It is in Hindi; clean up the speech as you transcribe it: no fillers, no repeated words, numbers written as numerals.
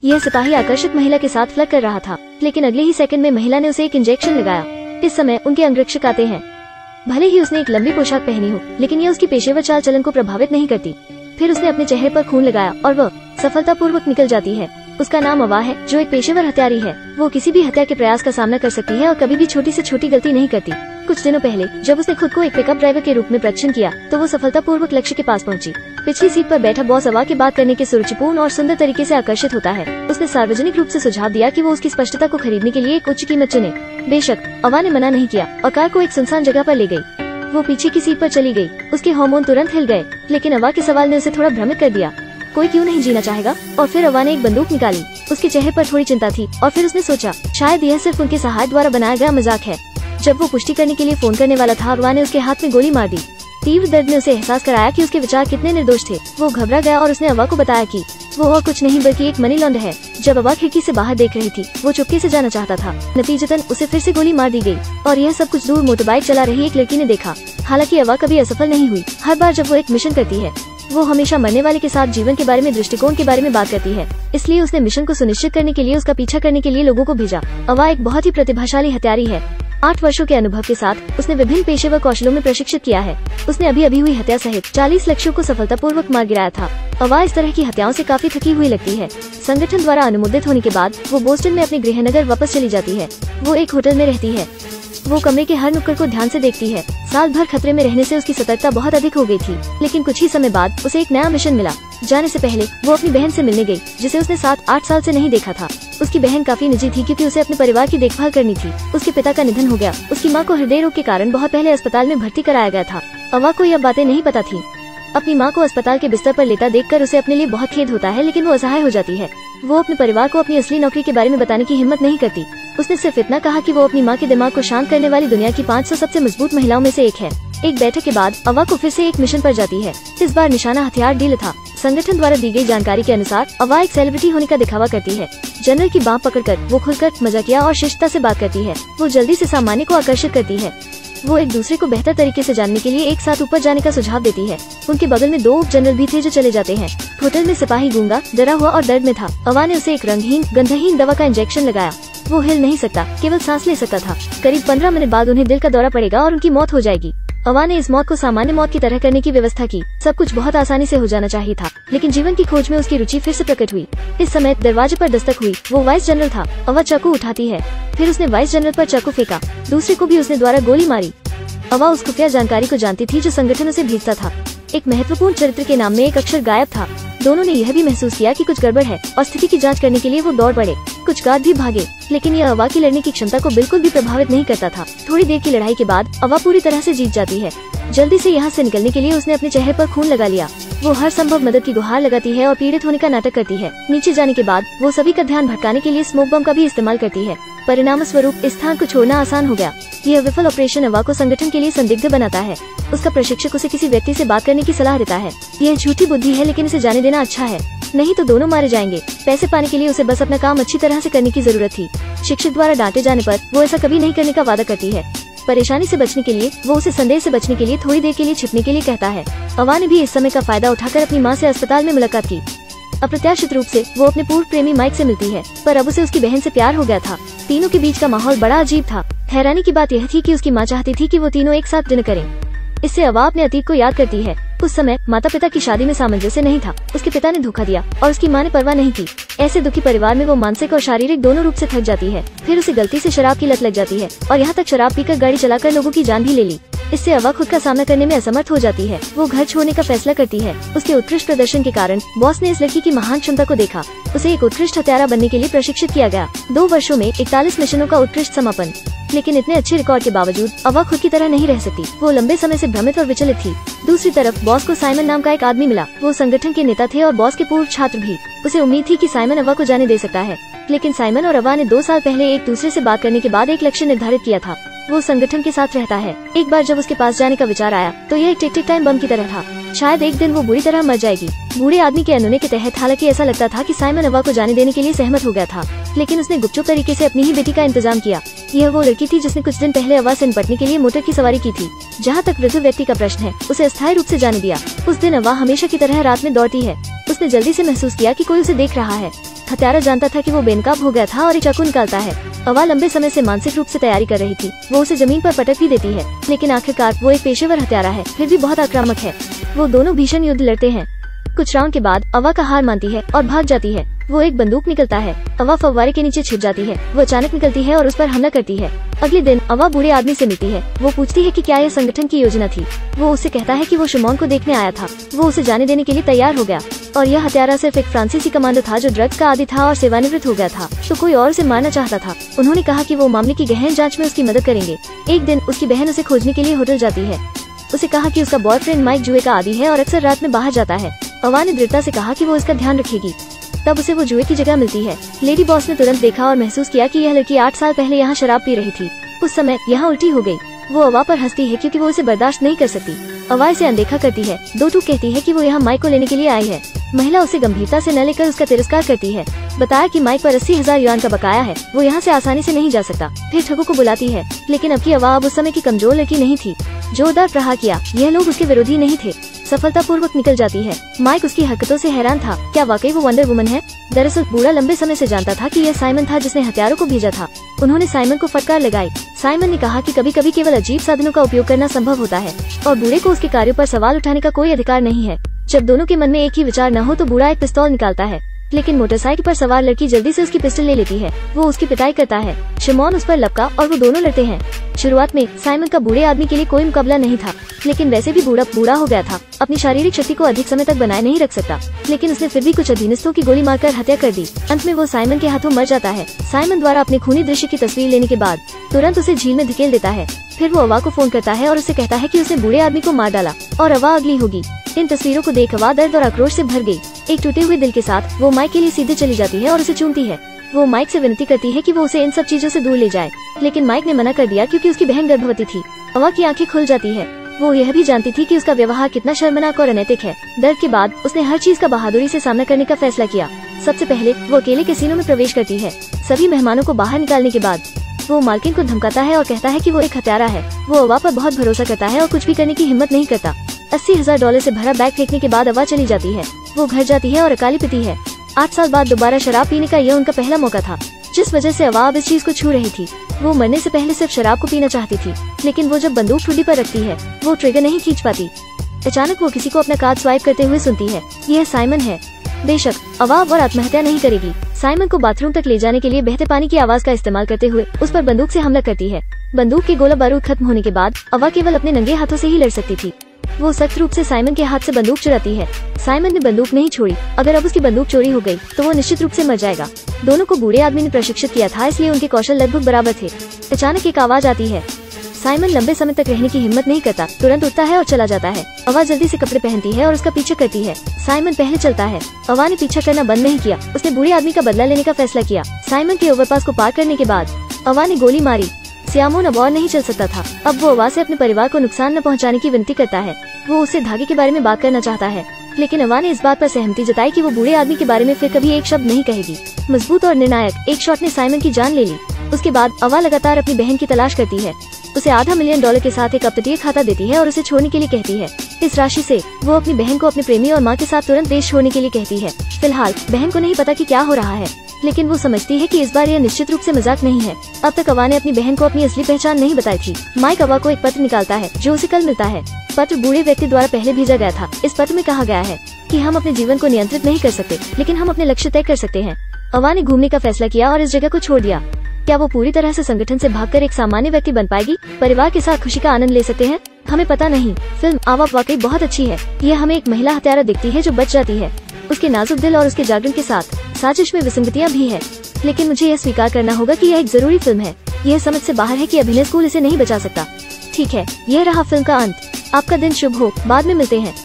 यह सिपाही आकर्षक महिला के साथ फ्लर्ट कर रहा था, लेकिन अगले ही सेकंड में महिला ने उसे एक इंजेक्शन लगाया। इस समय उनके अंगरक्षक आते हैं। भले ही उसने एक लंबी पोशाक पहनी हो, लेकिन यह उसकी पेशेवर चाल चलन को प्रभावित नहीं करती। फिर उसने अपने चेहरे पर खून लगाया और वह सफलतापूर्वक निकल जाती है। उसका नाम अवा है, जो एक पेशेवर हत्यारी है। वो किसी भी हत्या के प्रयास का सामना कर सकती है और कभी भी छोटी से छोटी गलती नहीं करती। कुछ दिनों पहले जब उसने खुद को एक पिकअप ड्राइवर के रूप में प्रदर्शन किया, तो वो सफलतापूर्वक लक्ष्य के पास पहुंची। पिछली सीट पर बैठा बॉस अवा के बात करने के सुरुचिपूर्ण और सुंदर तरीके से आकर्षित होता है। उसने सार्वजनिक रूप से सुझाव दिया कि वो उसकी स्पष्टता को खरीदने के लिए एक उच्च कीमत चुने। बेशक अवा ने मना नहीं किया और कार को एक सुनसान जगह पर ले गई। वो पीछे की सीट पर चली गई। उसके हार्मोन तुरंत हिल गए, लेकिन अवा के सवाल ने उसे थोड़ा भ्रमित कर दिया। कोई क्यों नहीं जीना चाहेगा? और फिर अवा ने एक बंदूक निकाली। उसके चेहरे पर थोड़ी चिंता थी और फिर उसने सोचा शायद यह सिर्फ उनके सहायक द्वारा बनाया गया मजाक है। जब वो पुष्टि करने के लिए फोन करने वाला था, अवा ने उसके हाथ में गोली मार दी। तीव्र दर्द ने उसे एहसास कराया कि उसके विचार कितने निर्दोष थे। वो घबरा गया और उसने अवा को बताया कि वो और कुछ नहीं बल्कि एक मनी लॉन्डर है। जब अवा खिड़की से बाहर देख रही थी, वो चुपके से जाना चाहता था। नतीजतन उसे फिर से गोली मार दी गई और यह सब कुछ दूर मोटरबाइक चला रही एक लड़की ने देखा। हालांकि अवा कभी असफल नहीं हुई। हर बार जब वो एक मिशन करती है, वो हमेशा मरने वाले के साथ जीवन के बारे में, दृष्टिकोण के बारे में बात करती है। इसलिए उसने मिशन को सुनिश्चित करने के लिए उसका पीछा करने के लिए लोगों को भेजा। अवा एक बहुत ही प्रतिभाशाली हत्यारी है। 8 वर्षों के अनुभव के साथ उसने विभिन्न पेशेवर कौशलों में प्रशिक्षित किया है। उसने अभी हुई हत्या सहित 40 लक्ष्यों को सफलतापूर्वक मार गिराया था। अवा इस तरह की हत्याओं से काफी थकी हुई लगती है। संगठन द्वारा अनुमोदित होने के बाद वो बोस्टन में अपने गृहनगर वापस चली जाती है। वो एक होटल में रहती है। वो कमरे के हर नुक्कड़ को ध्यान से देखती है। साल भर खतरे में रहने से उसकी सतर्कता बहुत अधिक हो गई थी, लेकिन कुछ ही समय बाद उसे एक नया मिशन मिला। जाने से पहले वो अपनी बहन से मिलने गई, जिसे उसने 7-8 साल से नहीं देखा था। उसकी बहन काफी निजी थी क्योंकि उसे अपने परिवार की देखभाल करनी थी। उसके पिता का निधन हो गया। उसकी माँ को हृदय रोग के कारण बहुत पहले अस्पताल में भर्ती कराया गया था। अवा को यह बातें नहीं पता थी। अपनी माँ को अस्पताल के बिस्तर पर लेटा देखकर उसे अपने लिए बहुत खेद होता है, लेकिन वो असहाय हो जाती है। वो अपने परिवार को अपनी असली नौकरी के बारे में बताने की हिम्मत नहीं करती। उसने सिर्फ इतना कहा कि वो अपनी माँ के दिमाग को शांत करने वाली दुनिया की 500 सबसे मजबूत महिलाओं में से एक है। एक बैठक के बाद अवा को फिर से एक मिशन पर जाती है। इस बार निशाना हथियार डील था। संगठन द्वारा दी गई जानकारी के अनुसार अवा एक सेलिब्रिटी होने का दिखावा करती है। जनरल की बाँह पकड़कर वो खुलकर मजाकिया और शिष्टता से बात करती है। वो जल्दी से सामान्य को आकर्षित करती है। वो एक दूसरे को बेहतर तरीके से जानने के लिए एक साथ ऊपर जाने का सुझाव देती है। उनके बगल में 2 उप जनरल भी थे जो चले जाते हैं। होटल में सिपाही गूंगा, डरा हुआ और दर्द में था। अवा ने उसे एक रंगहीन, गंधहीन दवा का इंजेक्शन लगाया। वो हिल नहीं सकता, केवल सांस ले सकता था। करीब 15 मिनट बाद उन्हें दिल का दौरा पड़ेगा और उनकी मौत हो जाएगी। अवा ने इस मौत को सामान्य मौत की तरह करने की व्यवस्था की। सब कुछ बहुत आसानी से हो जाना चाहिए था, लेकिन जीवन की खोज में उसकी रुचि फिर से प्रकट हुई। इस समय दरवाजे पर दस्तक हुई। वो वाइस जनरल था। अवा चाकू उठाती है। फिर उसने वाइस जनरल पर चाकू फेंका। दूसरे को भी उसने द्वारा गोली मारी। अवा उस खुफिया जानकारी को जानती थी जो संगठन उसे भेजता था। एक महत्वपूर्ण चरित्र के नाम में एक अक्षर गायब था। दोनों ने यह भी महसूस किया कि कुछ गड़बड़ है और स्थिति की जांच करने के लिए वो दौड़ पड़े। कुछ गार्ड भी भागे, लेकिन यह अवा की लड़ने की क्षमता को बिल्कुल भी प्रभावित नहीं करता था। थोड़ी देर की लड़ाई के बाद अवा पूरी तरह से जीत जाती है। जल्दी से यहाँ से निकलने के लिए उसने अपने चेहरे पर खून लगा लिया। वो हर संभव मदद की गुहार लगाती है और पीड़ित होने का नाटक करती है। नीचे जाने के बाद वो सभी का ध्यान भटकाने के लिए स्मोक बम का भी इस्तेमाल करती है। परिणाम स्वरूप इस स्थान को छोड़ना आसान हो गया। यह विफल ऑपरेशन अवा को संगठन के लिए संदिग्ध बनाता है। उसका प्रशिक्षक उसे किसी व्यक्ति से बात करने की सलाह देता है। यह झूठी बुद्धि है, लेकिन इसे जाने देना अच्छा है, नहीं तो दोनों मारे जाएंगे। पैसे पाने के लिए उसे बस अपना काम अच्छी तरह से करने की जरूरत थी। शिक्षक द्वारा डांटे जाने पर वो ऐसा कभी नहीं करने का वादा करती है। परेशानी से बचने के लिए वो उसे संदेह से बचने के लिए थोड़ी देर के लिए छिपने के लिए कहता है। अवा ने भी इस समय का फायदा उठाकर अपनी माँ से अस्पताल में मुलाकात की। अप्रत्याशित रूप से वो अपने पूर्व प्रेमी माइक से मिलती है, पर अब उसे उसकी बहन से प्यार हो गया था। तीनों के बीच का माहौल बड़ा अजीब था। हैरानी की बात यह थी कि उसकी माँ चाहती थी कि वो तीनों एक साथ डिनर करें। इससे अवा अपने अतीत को याद करती है। उस समय माता पिता की शादी में सामंजस्य नहीं था। उसके पिता ने धोखा दिया और उसकी माँ ने परवाह नहीं की। ऐसे दुखी परिवार में वो मानसिक और शारीरिक दोनों रूप से थक जाती है। फिर उसे गलती से शराब की लत लग जाती है और यहाँ तक शराब पीकर गाड़ी चलाकर लोगों की जान भी ले ली। इससे अवा खुद का सामना करने में असमर्थ हो जाती है। वो घर छोड़ने का फैसला करती है। उसके उत्कृष्ट प्रदर्शन के कारण बॉस ने इस लड़की की महान क्षमता को देखा। उसे एक उत्कृष्ट हत्यारा बनने के लिए प्रशिक्षित किया गया। 2 वर्षों में 41 मिशनों का उत्कृष्ट समापन। लेकिन इतने अच्छे रिकॉर्ड के बावजूद अवा खुद की तरह नहीं रह सकती। वो लंबे समय से भ्रमित और विचलित थी। दूसरी तरफ बॉस को साइमन नाम का एक आदमी मिला। वो संगठन के नेता थे और बॉस के पूर्व छात्र भी। उसे उम्मीद थी कि साइमन अवा को जाने दे सकता है, लेकिन साइमन और अवा ने 2 साल पहले एक दूसरे से बात करने के बाद एक लक्ष्य निर्धारित किया था। वो संगठन के साथ रहता है। एक बार जब उसके पास जाने का विचार आया तो यह एक टिक टाइम बम की तरह था। शायद एक दिन वो बुरी तरह मर जाएगी। बूढ़े आदमी के अनुनय के तहत हालांकि ऐसा लगता था कि साइमन अवा को जाने देने के लिए सहमत हो गया था, लेकिन उसने गुपचुप तरीके से अपनी ही बेटी का इंतजाम किया। यह वो लड़की थी जिसने कुछ दिन पहले अवा से निपटने के लिए मोटर की सवारी की थी। जहाँ तक वृद्ध व्यक्ति का प्रश्न है, उसे अस्थायी रूप से जाने दिया। उस दिन अवा हमेशा की तरह रात में दौड़ती है। उसने जल्दी से महसूस किया कि कोई उसे देख रहा है। हत्यारा जानता था कि वो बेनकाब हो गया था और एक चाकू निकालता है। अवा लंबे समय से मानसिक रूप से तैयारी कर रही थी। वो उसे जमीन पर पटक भी देती है, लेकिन आखिरकार वो एक पेशेवर हत्यारा है, फिर भी बहुत आक्रामक है। वो दोनों भीषण युद्ध लड़ते हैं। कुछ राउंड के बाद अवा का हार मानती है और भाग जाती है। वो एक बंदूक निकलता है। अवा फव्वारे के नीचे छिप जाती है। वो अचानक निकलती है और उस पर हमला करती है। अगले दिन अवा बूढ़े आदमी से मिलती है। वो पूछती है कि क्या यह संगठन की योजना थी। वो उससे कहता है कि वो शिमोन को देखने आया था। वो उसे जाने देने के लिए तैयार हो गया और यह हत्यारा सिर्फ एक फ्रांसीसी कमांडो था जो ड्रग्स का आदी था और सेवानिवृत्त हो गया था, तो कोई और उसे मारना चाहता था। उन्होंने कहा कि वो मामले की गहन जांच में उसकी मदद करेंगे। एक दिन उसकी बहन उसे खोजने के लिए होटल जाती है। उसे कहा कि उसका बॉयफ्रेंड माइक जुए का आदी है और अक्सर रात में बाहर जाता है। अवा ने दृढ़ता से कहा कि वो इसका ध्यान रखेगी। तब उसे वो जुए की जगह मिलती है। लेडी बॉस ने तुरंत देखा और महसूस किया कि यह लड़की 8 साल पहले यहाँ शराब पी रही थी। उस समय यहाँ उल्टी हो गई। वो अवा पर हंसती है क्योंकि वो इसे बर्दाश्त नहीं कर सकती। अवा इसे अनदेखा करती है। दो टूक कहती है कि वो यहाँ माइक को लेने के लिए आई है। महिला उसे गंभीरता से न लेकर उसका तिरस्कार करती है। बताया कि माइक पर 80,000 युआन का बकाया है, वो यहाँ से आसानी से नहीं जा सकता। फिर ठगों को बुलाती है, लेकिन अब की अवा अब उस समय की कमजोर लड़की नहीं थी। जोरदार प्रहार किया। यह लोग उसके विरोधी नहीं थे। सफलतापूर्वक निकल जाती है। माइक उसकी हरकतों से हैरान था। क्या वाकई वो वंडर वुमन है? दरअसल बूढ़ा लंबे समय से जानता था कि यह साइमन था जिसने हथियारों को भेजा था। उन्होंने साइमन को फटकार लगाई। साइमन ने कहा कि कभी कभी केवल अजीब साधनों का उपयोग करना संभव होता है और बूढ़े को उसके कार्यों पर सवाल उठाने का कोई अधिकार नहीं है। जब दोनों के मन में एक ही विचार न हो तो बूढ़ा एक पिस्तौल निकालता है, लेकिन मोटरसाइकिल पर सवार लड़की जल्दी से उसकी पिस्टल ले लेती है। वो उसकी पिटाई करता है। शिमोन उस पर लपका और वो दोनों लड़ते हैं। शुरुआत में साइमन का बूढ़े आदमी के लिए कोई मुकाबला नहीं था, लेकिन वैसे भी बूढ़ा हो गया था। अपनी शारीरिक शक्ति को अधिक समय तक बनाए नहीं रख सकता, लेकिन उसने फिर भी कुछ अधीनस्थों की गोली मारकर हत्या कर दी। अंत में वो साइमन के हाथों मर जाता है। साइमन द्वारा अपने खूनी दृश्य की तस्वीर लेने के बाद तुरंत उसे झील में धकेल देता है। फिर वो अवा को फोन करता है और उसे कहता है कि उसने बूढ़े आदमी को मार डाला और अवा अगली होगी। इन तस्वीरों को देख अवा दर्द और आक्रोश से भर गई। एक टूटे हुए दिल के साथ वो माइक के लिए सीधे चली जाती है और उसे चूमती है। वो माइक से विनती करती है कि वो उसे इन सब चीजों से दूर ले जाए, लेकिन माइक ने मना कर दिया क्योंकि उसकी बहन गर्भवती थी। अवा की आंखें खुल जाती है। वो यह भी जानती थी कि उसका व्यवहार कितना शर्मनाक और अनैतिक है। दर्द के बाद उसने हर चीज का बहादुरी से सामना करने का फैसला किया। सबसे पहले वो अकेले कैसीनो में प्रवेश करती है। सभी मेहमानों को बाहर निकालने के बाद वो मालकिन को धमकाता है और कहता है कि वो एक हत्यारा है। वो अवा पर बहुत भरोसा करता है और कुछ भी करने की हिम्मत नहीं करता। $80,000 से भरा बैग फेंकने के बाद अवा चली जाती है। वो घर जाती है और अकाली पीती है। 8 साल बाद दोबारा शराब पीने का यह उनका पहला मौका था, जिस वजह से अवा अब इस चीज को छू रही थी। वो मरने से पहले सिर्फ शराब को पीना चाहती थी, लेकिन वो जब बंदूक ठुड्डी पर रखती है वो ट्रिगर नहीं खींच पाती। अचानक वो किसी को अपना कार्ड स्वाइप करते हुए सुनती है। यह साइमन है। बेशक अवा अब और आत्महत्या नहीं करेगी। साइमन को बाथरूम तक ले जाने के लिए बहते पानी की आवाज का इस्तेमाल करते हुए उस पर बंदूक से हमला करती है। बंदूक के गोला बारूद खत्म होने के बाद अवा केवल अपने नंगे हाथों से ही लड़ सकती थी। वो सख्त रूप से साइमन के हाथ से बंदूक चुराती है। साइमन ने बंदूक नहीं छोड़ी। अगर अब उसकी बंदूक चोरी हो गई तो वो निश्चित रूप से मर जाएगा। दोनों को बूढ़े आदमी ने प्रशिक्षित किया था, इसलिए उनके कौशल लगभग बराबर थे। अचानक एक आवाज आती है। साइमन लंबे समय तक रहने की हिम्मत नहीं करता, तुरंत उठता है और चला जाता है। अवा जल्दी से कपड़े पहनती है और उसका पीछा करती है। साइमन पहले चलता है। अवा ने पीछा करना बंद नहीं किया। उसने बूढ़े आदमी का बदला लेने का फैसला किया। साइमन के ओवरपास को पार करने के बाद अवा ने गोली मारी। सियामोन अब और नहीं चल सकता था। अब वो अवा से अपने परिवार को नुकसान न पहुंचाने की विनती करता है। वो उससे धागे के बारे में बात करना चाहता है, लेकिन अवा ने इस बात पर सहमति जताई कि वो बूढ़े आदमी के बारे में फिर कभी एक शब्द नहीं कहेगी। मजबूत और निर्णायक एक शॉट ने साइमन की जान ले ली। उसके बाद अवा लगातार अपनी बहन की तलाश करती है। उसे $500 मिलियन के साथ एक अपतटीय खाता देती है और उसे छोड़ने के लिए कहती है। इस राशि से वो अपनी बहन को अपने प्रेमी और माँ के साथ तुरंत देश छोड़ने के लिए कहती है। फिलहाल बहन को नहीं पता कि क्या हो रहा है, लेकिन वो समझती है कि इस बार यह निश्चित रूप से मजाक नहीं है। अब तक अवा ने अपनी बहन को अपनी असली पहचान नहीं बताई थी। माइक अवा को एक पत्र निकालता है जो उसे कल मिलता है। पत्र बूढ़े व्यक्ति द्वारा पहले भेजा गया था। इस पत्र में कहा गया है कि हम अपने जीवन को नियंत्रित नहीं कर सकते, लेकिन हम अपने लक्ष्य तय कर सकते हैं। अवा ने घूमने का फैसला किया और इस जगह को छोड़ दिया। क्या वो पूरी तरह से संगठन से भागकर एक सामान्य व्यक्ति बन पाएगी? परिवार के साथ खुशी का आनंद ले सकते हैं? हमें पता नहीं। फिल्म आवा वाकई बहुत अच्छी है। यह हमें एक महिला हत्यारा दिखती है जो बच जाती है। उसके नाजुक दिल और उसके जागरण के साथ साजिश में विसंगतियाँ भी है, लेकिन मुझे यह स्वीकार करना होगा कि यह एक जरूरी फिल्म है। यह समझ से बाहर है कि अभिनय स्कूल इसे नहीं बचा सकता। ठीक है, यह रहा फिल्म का अंत। आपका दिन शुभ हो। बाद में मिलते हैं।